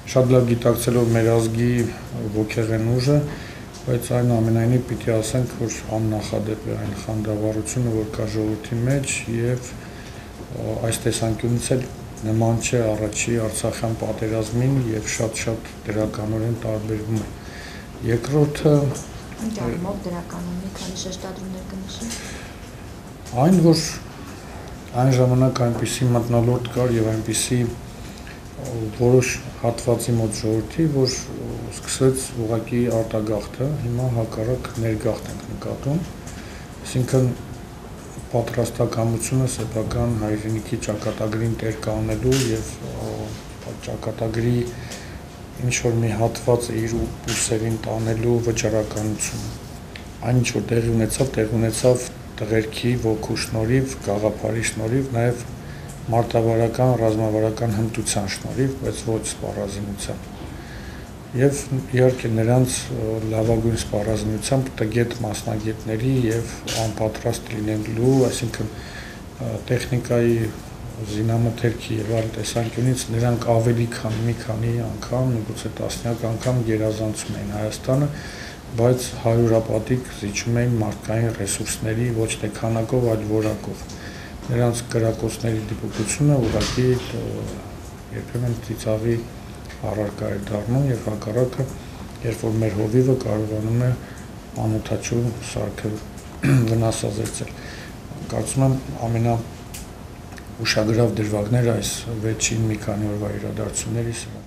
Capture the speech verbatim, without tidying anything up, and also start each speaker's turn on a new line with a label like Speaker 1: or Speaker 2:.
Speaker 1: շատ լավ գիտակցելով մեր ազգի ոգեղեն ուժը, բայց այնուամենայնիվ պիտի ասենք, որ աննախադեպ է այն խանդավառությունը, որ կա ժողովրդի մեջ եւ այս տեսանկյունից էլ նման չէ առաջի Արցախյան պատերազմին եւ շատ-շատ դրականորեն տարբերվում է։ Երկրորդը
Speaker 2: Ինչ առումով դրականում մի քանի շեշտադրումներ կնշի։
Speaker 1: Այն, որ այն ժամանակ այնպիսի մթնոլորտ կար եւ այնպիսի որոշ հատվածի մոտ ժողովրդի, որ սկսեց ուղղակի արտագաղթը, հիմա հակառակ ներգաղթ ենք նկատում, այսինքն պատրաստակամությունը սեփական հայրենիքի ճակատագրին տեր կանելու եւ ճակատագրի ինչ որ մի հատված իր ուսերին տանելու վճռականությունը։ Այն ինչ որ տեղի ունեցավ, տեղի ունեցավ տղերքի ոգու շնորհիվ, գաղափարի շնորհիվ, նաեւ մարտավարական, ռազմավարական հմտության շնորհիվ, բայց ոչ սպառազինության։ Եվ իհարկե նրանց լավագույն սպառազինությամբ տգետ մասնագետների եւ անպատրաստ լինելու, այսինքն տեխնիկայի զինամթերքի եւ այլ տեսանկյունից նրանք ավելի քան մի քանի անգամ, միգուցե տասնյակ անգամ գերազանցում էին Հայաստանը, բայց հարյուրապատիկ զիջում էին մարդկային ռեսուրսների ոչ թե քանակով, այլ որակով։ Նրանց կրակոցների դիպուկությունը ուղղակի երբեմն ծիծաղի առարկա է դառնում եւ հակառակը, երբ որ մեր հովիվը կարողանում է անօթաչու սարքը վնասազերծել։ Կարծում եմ ամենաուշագրավ դրվագները այս վերջին մի քանի օրվա իրադարձությունների սրանք